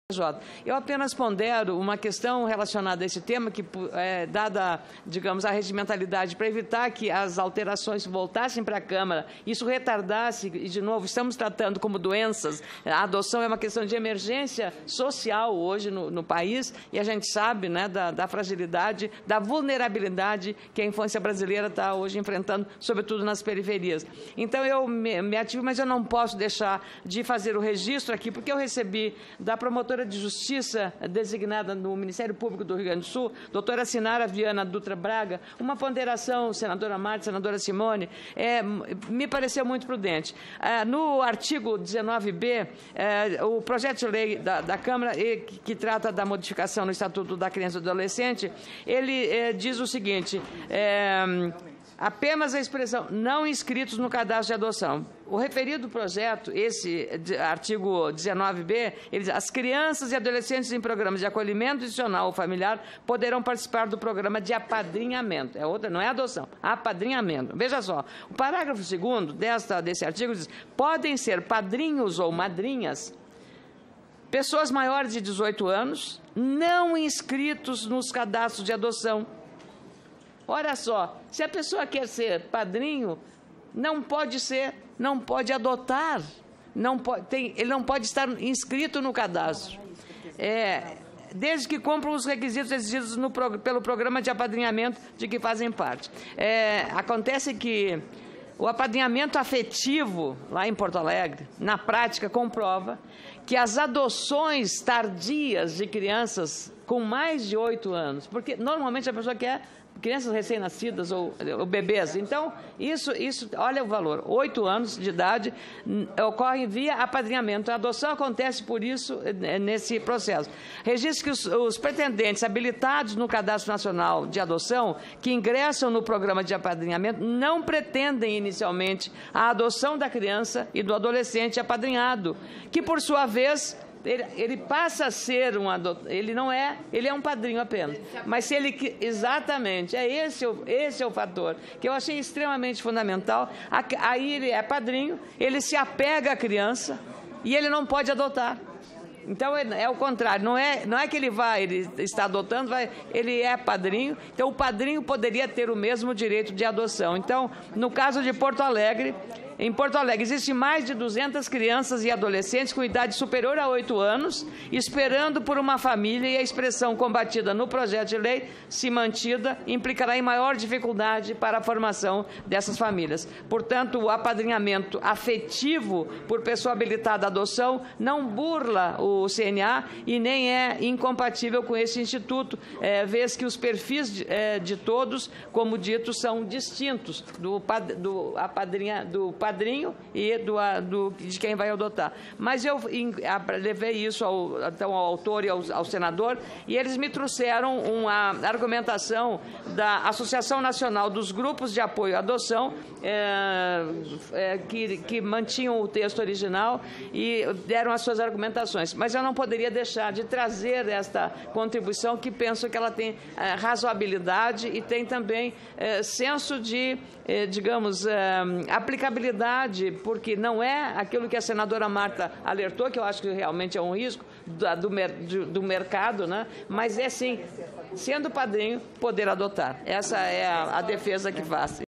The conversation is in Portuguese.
Eu apenas pondero uma questão relacionada a esse tema, que, dada, digamos, a regimentalidade, para evitar que as alterações voltassem para a Câmara, isso retardasse, e, de novo, estamos tratando como doenças, a adoção é uma questão de emergência social hoje no país, e a gente sabe, né, da fragilidade, da vulnerabilidade que a infância brasileira está hoje enfrentando, sobretudo nas periferias. Então, eu me ativo, mas eu não posso deixar de fazer o registro aqui, porque eu recebi da promotora de Justiça designada no Ministério Público do Rio Grande do Sul, doutora Sinara Viana Dutra Braga, uma ponderação, senadora Marta, senadora Simone, me pareceu muito prudente. No artigo 19b, o projeto de lei da Câmara, que trata da modificação no Estatuto da Criança e do Adolescente, ele diz o seguinte: apenas a expressão não inscritos no cadastro de adoção. O referido projeto, esse artigo 19b, ele diz: as crianças e adolescentes em programas de acolhimento institucional ou familiar poderão participar do programa de apadrinhamento. É outra, não é adoção, apadrinhamento. Veja só, o parágrafo 2º desse artigo diz: podem ser padrinhos ou madrinhas pessoas maiores de 18 anos, não inscritos nos cadastros de adoção. Olha só, se a pessoa quer ser padrinho, não pode adotar, ele não pode estar inscrito no cadastro, desde que cumpram os requisitos exigidos pelo programa de apadrinhamento de que fazem parte. Acontece que o apadrinhamento afetivo, lá em Porto Alegre, na prática, comprova que as adoções tardias de crianças com mais de 8 anos, porque normalmente a pessoa quer crianças recém-nascidas ou bebês. Então, isso, olha o valor, 8 anos de idade, ocorre via apadrinhamento. A adoção acontece por isso, nesse processo. Registra que os pretendentes habilitados no Cadastro Nacional de Adoção, que ingressam no programa de apadrinhamento, não pretendem inicialmente a adoção da criança e do adolescente apadrinhado, que, por sua vez, ele passa a ser ele é um padrinho apenas. Mas se ele, exatamente, esse é o fator que eu achei extremamente fundamental. Aí ele é padrinho, ele se apega à criança e ele não pode adotar. Então, é o contrário, não é que ele está adotando, ele é padrinho, então o padrinho poderia ter o mesmo direito de adoção. Então, no caso de Porto Alegre, em Porto Alegre, existem mais de 200 crianças e adolescentes com idade superior a 8 anos, esperando por uma família, e a expressão combatida no projeto de lei, se mantida, implicará em maior dificuldade para a formação dessas famílias. Portanto, o apadrinhamento afetivo por pessoa habilitada à adoção não burla o CNA e nem é incompatível com esse instituto, vez que os perfis de todos, como dito, são distintos do padrinho e de quem vai adotar. Mas eu levei isso ao autor e ao senador, e eles me trouxeram uma argumentação da Associação Nacional dos Grupos de Apoio à Adoção, que mantinham o texto original e deram as suas argumentações. Mas eu não poderia deixar de trazer esta contribuição, que penso que ela tem razoabilidade e tem também senso de, digamos, aplicabilidade, porque não é aquilo que a senadora Marta alertou, que eu acho que realmente é um risco do mercado, né? Mas sim, sendo padrinho, poder adotar. Essa é a defesa que faço.